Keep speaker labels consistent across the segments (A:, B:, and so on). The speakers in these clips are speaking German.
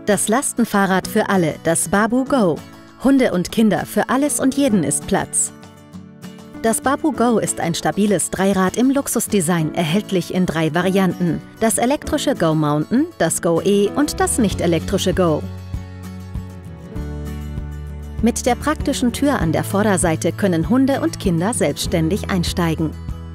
A: Das Lastenfahrrad für alle, das Babu Go. Hunde und Kinder, für alles und jeden ist Platz. Das Babu Go ist ein stabiles Dreirad im Luxusdesign, erhältlich in 3 Varianten. Das elektrische Go Mountain, das Go E und das nicht elektrische Go. Mit der praktischen Tür an der Vorderseite können Hunde und Kinder selbstständig einsteigen.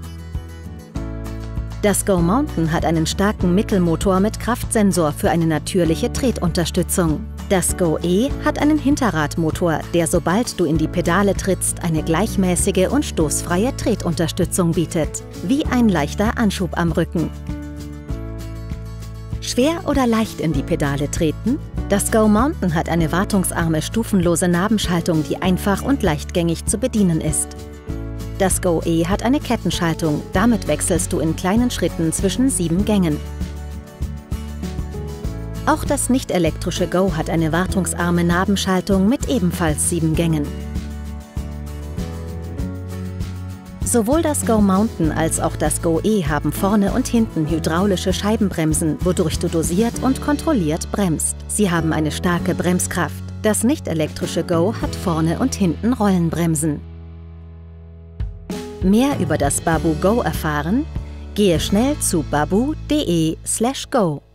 A: Das Go Mountain hat einen starken Mittelmotor mit Kraftsensor für eine natürliche Tretunterstützung. Das Go E hat einen Hinterradmotor, der, sobald du in die Pedale trittst, eine gleichmäßige und stoßfreie Tretunterstützung bietet, wie ein leichter Anschub am Rücken. Schwer oder leicht in die Pedale treten? Das Go Mountain hat eine wartungsarme, stufenlose Nabenschaltung, die einfach und leichtgängig zu bedienen ist. Das Go E hat eine Kettenschaltung, damit wechselst du in kleinen Schritten zwischen 7 Gängen. Auch das nicht elektrische Go hat eine wartungsarme Nabenschaltung mit ebenfalls 7 Gängen. Sowohl das Go Mountain als auch das Go E haben vorne und hinten hydraulische Scheibenbremsen, wodurch du dosiert und kontrolliert bremst. Sie haben eine starke Bremskraft. Das nicht elektrische Go hat vorne und hinten Rollenbremsen. Mehr über das Babu Go erfahren? Gehe schnell zu babu.de/go.